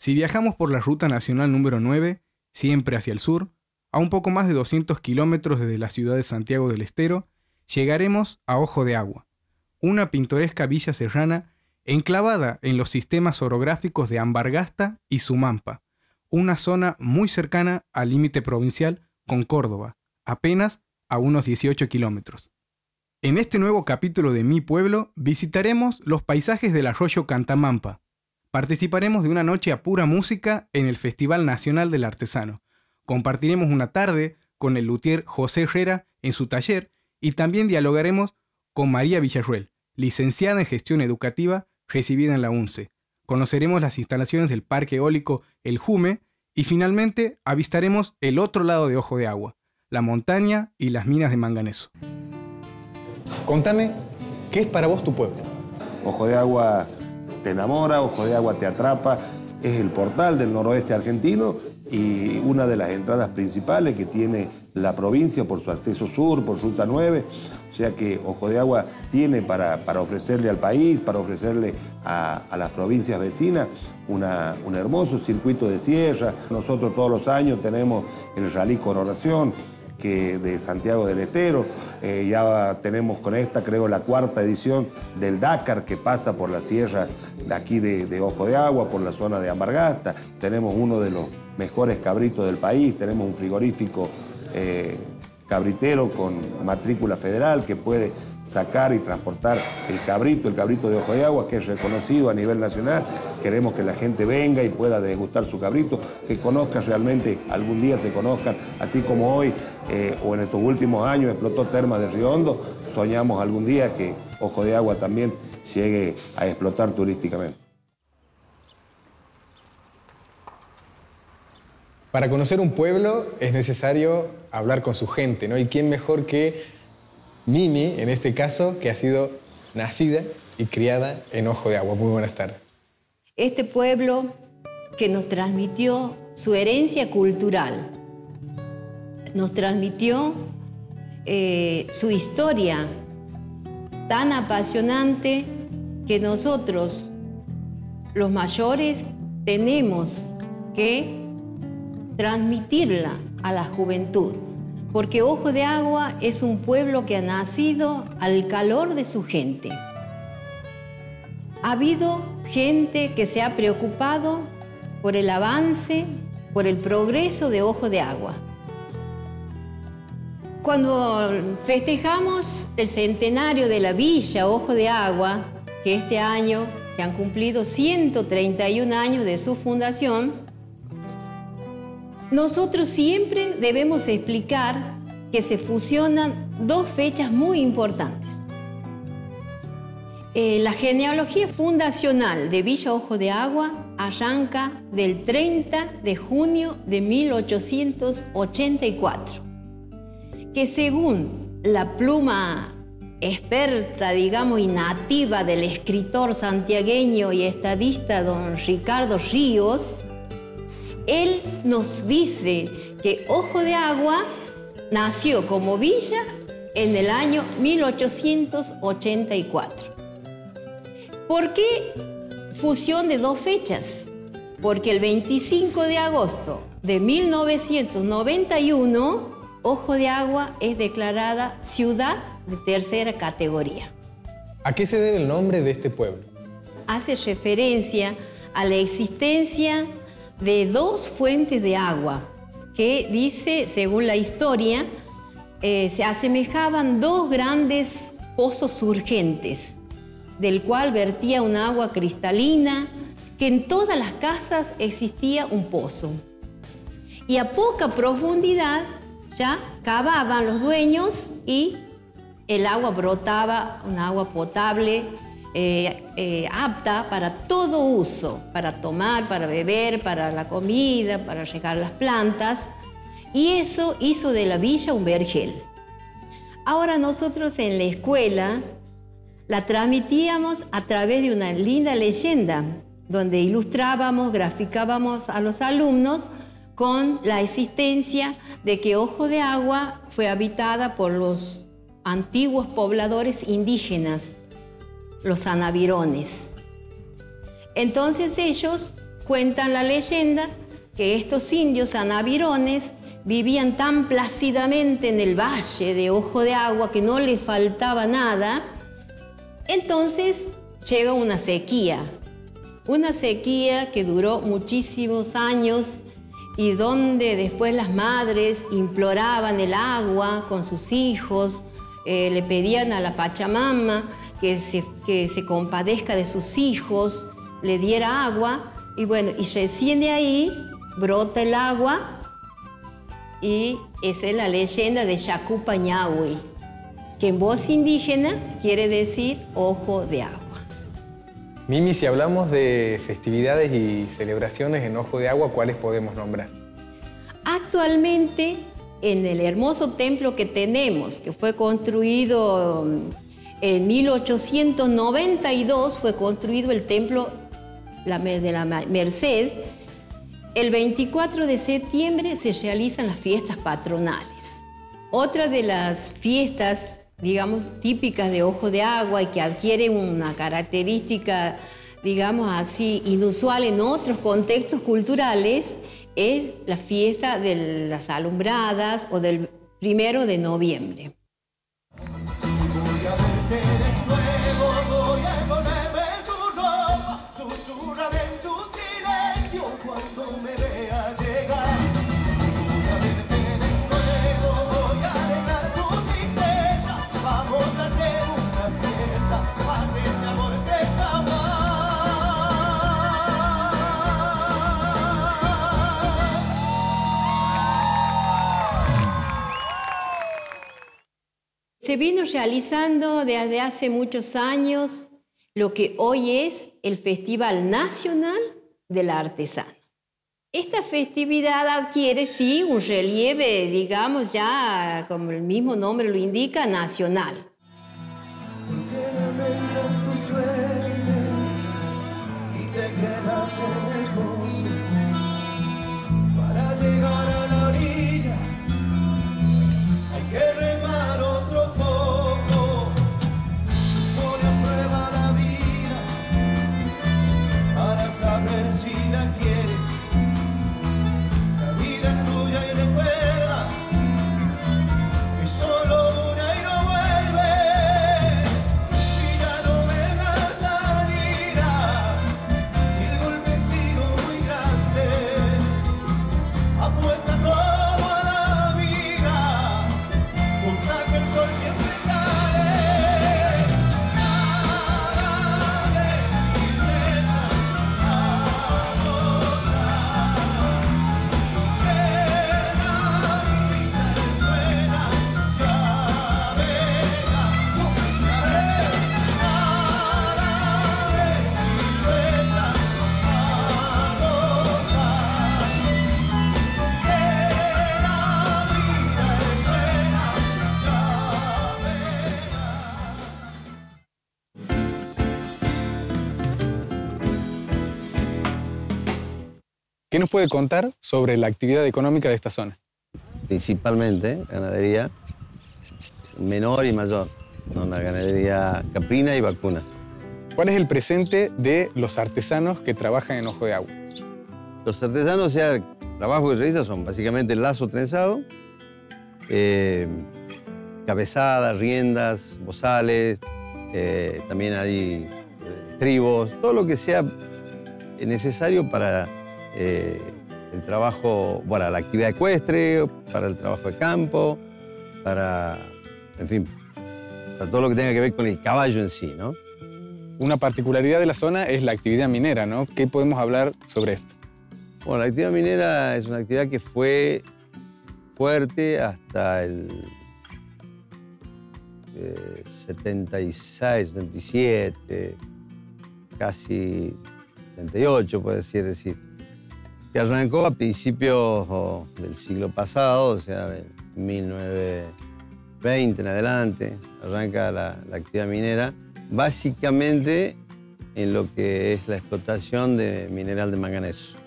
Si viajamos por la ruta nacional número 9, siempre hacia el sur, a un poco más de 200 kilómetros desde la ciudad de Santiago del Estero, llegaremos a Ojo de Agua, una pintoresca villa serrana enclavada en los sistemas orográficos de Ambargasta y Sumampa, una zona muy cercana al límite provincial con Córdoba, apenas a unos 18 kilómetros. En este nuevo capítulo de Mi Pueblo visitaremos los paisajes del arroyo Cantamampa. Participaremos de una noche a pura música en el Festival Nacional del Artesano. Compartiremos una tarde con el luthier José Herrera en su taller y también dialogaremos con María Villarruel, licenciada en Gestión Educativa, recibida en la UNCE. Conoceremos las instalaciones del Parque Eólico El Jume y finalmente avistaremos el otro lado de Ojo de Agua, la montaña y las minas de manganeso. Contame, ¿qué es para vos tu pueblo? Ojo de Agua te enamora, Ojo de Agua te atrapa, es el portal del noroeste argentino y una de las entradas principales que tiene la provincia por su acceso sur, por Ruta 9. O sea que Ojo de Agua tiene para ofrecerle al país, para ofrecerle a las provincias vecinas un hermoso circuito de sierra. Nosotros todos los años tenemos el Rally Coronación de Santiago del Estero. Ya tenemos con esta, creo, la 4ª edición del Dakar que pasa por la sierra de aquí de Ojo de Agua, por la zona de Ambargasta. Tenemos uno de los mejores cabritos del país, tenemos un frigorífico cabritero con matrícula federal que puede sacar y transportar el cabrito de Ojo de Agua, que es reconocido a nivel nacional. Queremos que la gente venga y pueda degustar su cabrito, que conozca realmente, algún día se conozcan, así como hoy o en estos últimos años explotó Termas de Río Hondo, soñamos algún día que Ojo de Agua también llegue a explotar turísticamente. Para conocer un pueblo es necesario hablar con su gente, ¿no? Y quién mejor que Mimi, en este caso, que ha sido nacida y criada en Ojo de Agua. Muy buenas tardes. Este pueblo que nos transmitió su herencia cultural, nos transmitió su historia tan apasionante que nosotros, los mayores, tenemos que transmitirla a la juventud, porque Ojo de Agua es un pueblo que ha nacido al calor de su gente. Ha habido gente que se ha preocupado por el avance, por el progreso de Ojo de Agua. Cuando festejamos el centenario de la Villa Ojo de Agua, que este año se han cumplido 131 años de su fundación, nosotros siempre debemos explicar que se fusionan dos fechas muy importantes. La genealogía fundacional de Villa Ojo de Agua arranca del 30 de junio de 1884, que según la pluma experta, digamos, y nativa del escritor santiagueño y estadista don Ricardo Ríos, él nos dice que Ojo de Agua nació como villa en el año 1884. ¿Por qué fusión de dos fechas? Porque el 25 de agosto de 1991, Ojo de Agua es declarada ciudad de tercera categoría. ¿A qué se debe el nombre de este pueblo? Hace referencia a la existencia de dos fuentes de agua que, dice, según la historia, se asemejaban dos grandes pozos surgentes, del cual vertía un agua cristalina, que en todas las casas existía un pozo. Y a poca profundidad ya cavaban los dueños y el agua brotaba, un agua potable, apta para todo uso, para tomar, para beber, para la comida, para regar las plantas, y eso hizo de la villa un vergel. Ahora nosotros en la escuela la transmitíamos a través de una linda leyenda, donde ilustrábamos, graficábamos a los alumnos con la existencia de que Ojo de Agua fue habitada por los antiguos pobladores indígenas, los anavirones. Entonces ellos cuentan la leyenda que estos indios anavirones vivían tan plácidamente en el valle de Ojo de Agua que no les faltaba nada. Entonces llega una sequía que duró muchísimos años y donde después las madres imploraban el agua con sus hijos, le pedían a la Pachamama que se compadezca de sus hijos, le diera agua, y bueno, y recién de ahí brota el agua, y esa es la leyenda de Yacupañahui, que en voz indígena quiere decir ojo de agua. Mimi, si hablamos de festividades y celebraciones en Ojo de Agua, ¿cuáles podemos nombrar? Actualmente, en el hermoso templo que tenemos, que fue construido en 1892, fue construido el templo de la Merced. El 24 de septiembre se realizan las fiestas patronales. Otra de las fiestas, digamos, típicas de Ojo de Agua y que adquiere una característica, digamos así, inusual en otros contextos culturales, es la fiesta de las alumbradas o del 1 de noviembre. Voy a verte de nuevo, voy a ponerme tu ropa, susurraré en tu silencio cuando me vea llegar. Voy a verte de nuevo, voy a dejar tu tristeza, vamos a hacer una fiesta, para que este amor crezca más. Se vino realizando desde hace muchos años lo que hoy es el Festival Nacional del Artesano. Esta festividad adquiere, sí, un relieve, digamos, ya como el mismo nombre lo indica, nacional. ¿Por qué lamentas tu suerte y te quedas en el pozo? Para llegar a la orilla hay que remar otro poco. Pone a prueba la vida para saber si la quieres. La vida es tuya y recuerda que solo una y no vuelve. Si ya no me das salida, si el golpe ha sido muy grande, apuesta todo a la vida, contra que el sol siempre sale. Nada de tristeza a gozar, que la vida es buena, ya verás. Nada de tristeza a gozar, que la vida es buena, ya ¿Qué nos puede contar sobre la actividad económica de esta zona? Principalmente ganadería menor y mayor, ¿no? La ganadería caprina y vacuna. ¿Cuál es el presente de los artesanos que trabajan en Ojo de Agua? Los artesanos, o sea, el trabajo que realizan son básicamente lazo trenzado, cabezadas, riendas, bozales, también hay estribos, todo lo que sea necesario para el trabajo, para la actividad ecuestre, para el trabajo de campo, para, en fin, para todo lo que tenga que ver con el caballo en sí, ¿no? Una particularidad de la zona es la actividad minera, ¿no? ¿Qué podemos hablar sobre esto? Bueno, la actividad minera es una actividad que fue fuerte hasta el 76, 77, casi 78, puede decir. Que arrancó a principios del siglo pasado, o sea, de 1920 en adelante, arranca la actividad minera, básicamente en lo que es la explotación de mineral de manganeso.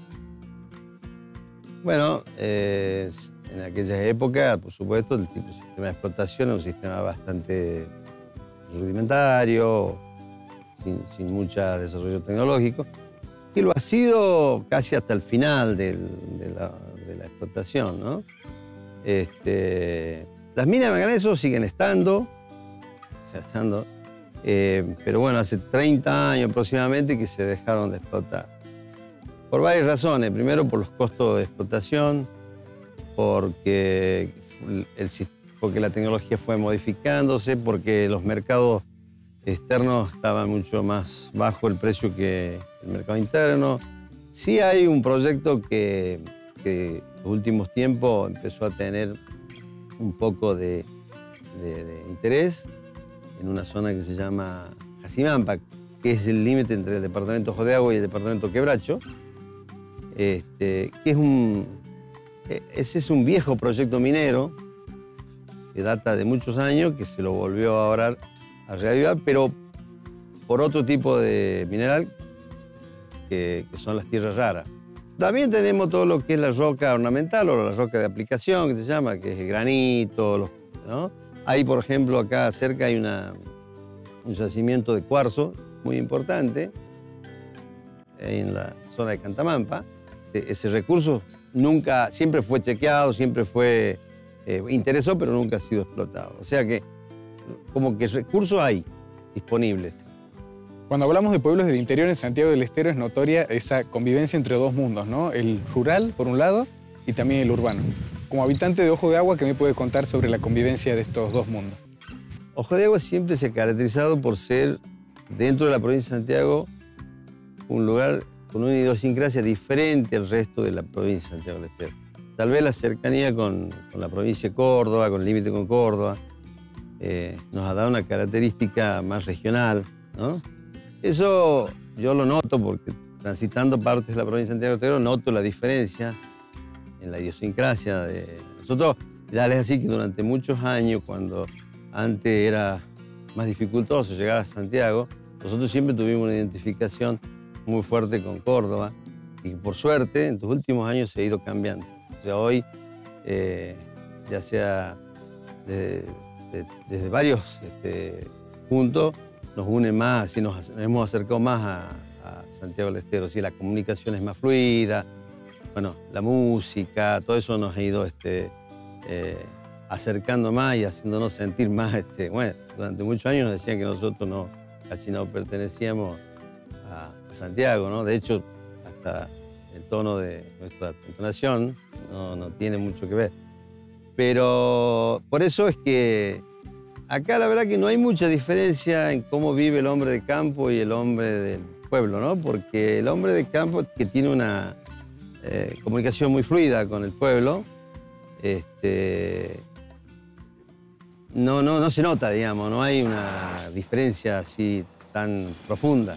Bueno, en aquella época, por supuesto, el tipo de sistema de explotación era un sistema bastante rudimentario, sin mucho desarrollo tecnológico. que lo ha sido casi hasta el final de la explotación, ¿no? Las minas de manganeso siguen estando, pero bueno, hace 30 años aproximadamente que se dejaron de explotar. Por varias razones. Primero, por los costos de explotación, porque la tecnología fue modificándose, porque los mercados externos estaban mucho más bajo el precio que el mercado interno. Sí hay un proyecto que en los últimos tiempos empezó a tener un poco de interés en una zona que se llama Jacimampa, que es el límite entre el departamento Ojo de Agua y el departamento Quebracho, que ese es un viejo proyecto minero que data de muchos años, que se lo volvió ahora a reavivar, pero por otro tipo de mineral que son las tierras raras. También tenemos todo lo que es la roca ornamental o la roca de aplicación, que se llama, que es el granito, ¿no? Hay, por ejemplo, acá cerca hay un yacimiento de cuarzo muy importante en la zona de Cantamampa. Ese recurso siempre fue chequeado, siempre fue interesó, pero nunca ha sido explotado. O sea que como que recursos hay disponibles. Cuando hablamos de pueblos del interior en Santiago del Estero es notoria esa convivencia entre dos mundos, ¿no? El rural, por un lado, y también el urbano. Como habitante de Ojo de Agua, ¿qué me puede contar sobre la convivencia de estos dos mundos? Ojo de Agua siempre se ha caracterizado por ser, dentro de la provincia de Santiago, un lugar con una idiosincrasia diferente al resto de la provincia de Santiago del Estero. Tal vez la cercanía con la provincia de Córdoba, con el límite con Córdoba, nos ha dado una característica más regional, ¿no? Eso yo lo noto porque transitando partes de la provincia de Santiago del Estero noto la diferencia en la idiosincrasia de nosotros. Ya es así que durante muchos años, cuando antes era más dificultoso llegar a Santiago, nosotros siempre tuvimos una identificación muy fuerte con Córdoba y por suerte en los últimos años se ha ido cambiando. O sea, hoy, ya sea desde varios puntos, nos une más y nos hemos acercado más a Santiago del Estero. Sí, la comunicación es más fluida, bueno, la música, todo eso nos ha ido acercando más y haciéndonos sentir más. Bueno, durante muchos años nos decían que nosotros casi no pertenecíamos a Santiago, ¿no? De hecho, hasta el tono de nuestra entonación no tiene mucho que ver. Pero por eso es que acá la verdad que no hay mucha diferencia en cómo vive el hombre de campo y el hombre del pueblo, ¿no? Porque el hombre de campo, que tiene una comunicación muy fluida con el pueblo, no se nota, digamos, no hay una diferencia así tan profunda.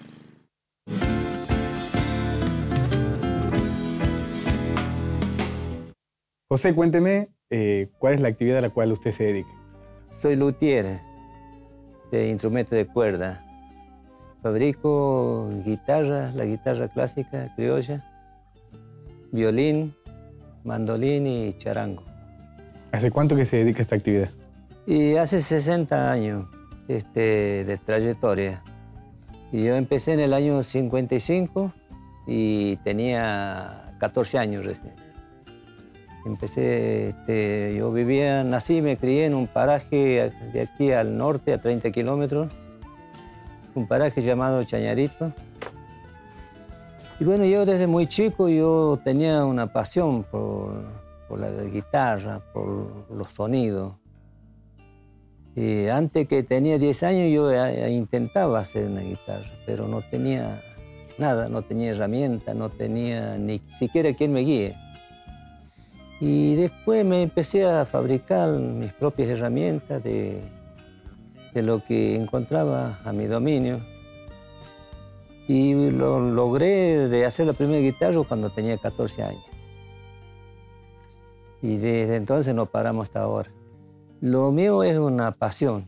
José, cuénteme cuál es la actividad a la cual usted se dedica. Soy luthier de instrumentos de cuerda. Fabrico guitarra, la guitarra clásica, criolla, violín, mandolín y charango. ¿Hace cuánto que se dedica a esta actividad? Y hace 60 años de trayectoria. Y yo empecé en el año 55 y tenía 14 años recién. Empecé, yo nací y me crié en un paraje de aquí al norte, a 30 kilómetros, un paraje llamado Chañarito. Y bueno, yo desde muy chico yo tenía una pasión por la guitarra, por los sonidos. Y antes que tenía 10 años yo intentaba hacer una guitarra, pero no tenía nada, no tenía herramienta, no tenía ni siquiera quien me guíe. Y después me empecé a fabricar mis propias herramientas de lo que encontraba a mi dominio. Y lo logré de hacer la primera guitarra cuando tenía 14 años. Y desde entonces no paramos hasta ahora. Lo mío es una pasión.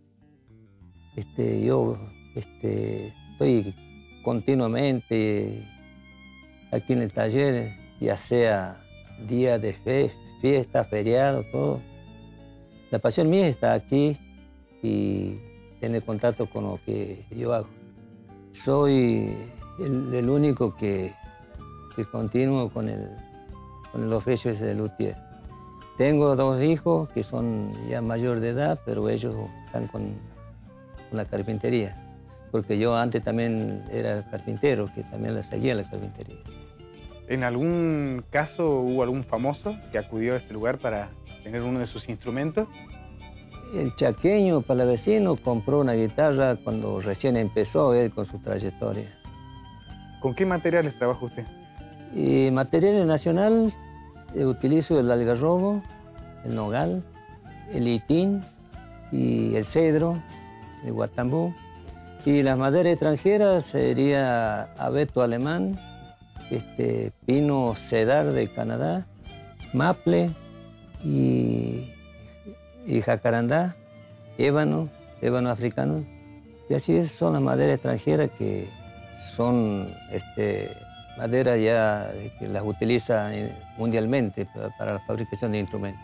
Yo estoy continuamente aquí en el taller, ya sea día de fiesta, feriado, todo. La pasión mía está aquí y tener contacto con lo que yo hago. Soy el único que continúo con el oficio ese de luthier. Tengo 2 hijos que son ya mayor de edad, pero ellos están con la carpintería. Porque yo antes también era carpintero, que también le seguía la carpintería. ¿En algún caso hubo algún famoso que acudió a este lugar para tener uno de sus instrumentos? El chaqueño palavecino compró una guitarra cuando recién empezó él con su trayectoria. ¿Con qué materiales trabaja usted? Y materiales nacionales utilizo el algarrobo, el nogal, el itín y el cedro, el guatambú. Y las maderas extranjeras sería abeto alemán, pino cedar de Canadá, maple y jacarandá, ébano africano. Y así son las maderas extranjeras que son maderas ya que las utiliza mundialmente para la fabricación de instrumentos.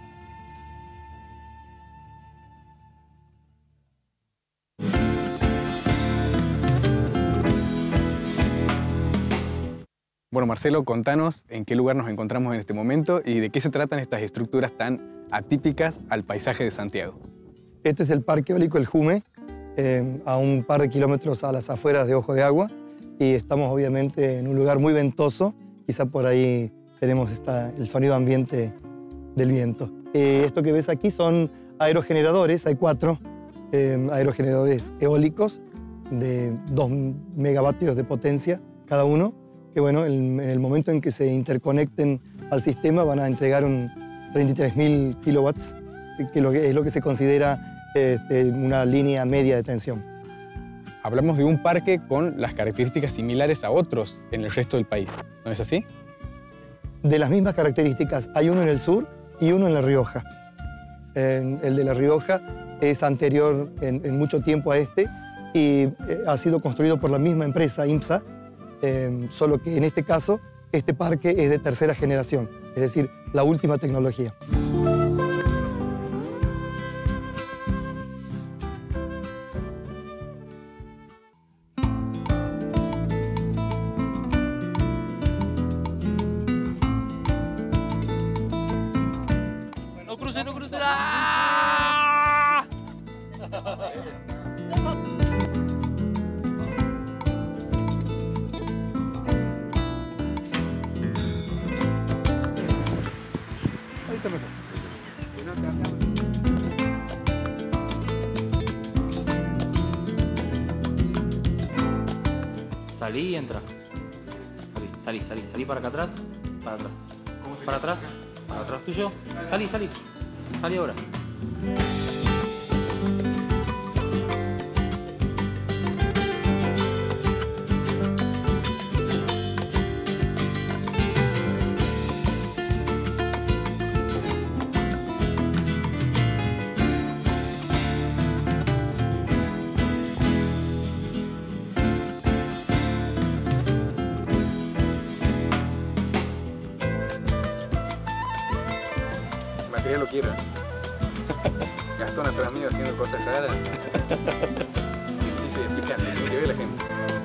Bueno, Marcelo, contanos en qué lugar nos encontramos en este momento y de qué se tratan estas estructuras tan atípicas al paisaje de Santiago. Este es el Parque Eólico El Jume, a un par de kilómetros a las afueras de Ojo de Agua, y estamos obviamente en un lugar muy ventoso, quizá por ahí tenemos el sonido ambiente del viento. Esto que ves aquí son aerogeneradores, hay 4 aerogeneradores eólicos de 2 megavatios de potencia cada uno, que bueno, en el momento en que se interconecten al sistema van a entregar 33.000 kilowatts, que es lo que se considera una línea media de tensión. Hablamos de un parque con las características similares a otros en el resto del país, ¿no es así? De las mismas características, hay uno en el sur y uno en La Rioja. El de La Rioja es anterior en mucho tiempo a este y ha sido construido por la misma empresa, IMSA, solo que en este caso, este parque es de 3ª generación, es decir, la última tecnología. No cruce, no cruce. ¡Ah! Ahí está mejor. Salí y entra. Salí para acá atrás. Para atrás. Para atrás. Para atrás tuyo. Salí. Salí ahora. Material lo quiero. Gastón atrás mío haciendo cosas raras. Sí, explica, lo que ve la gente.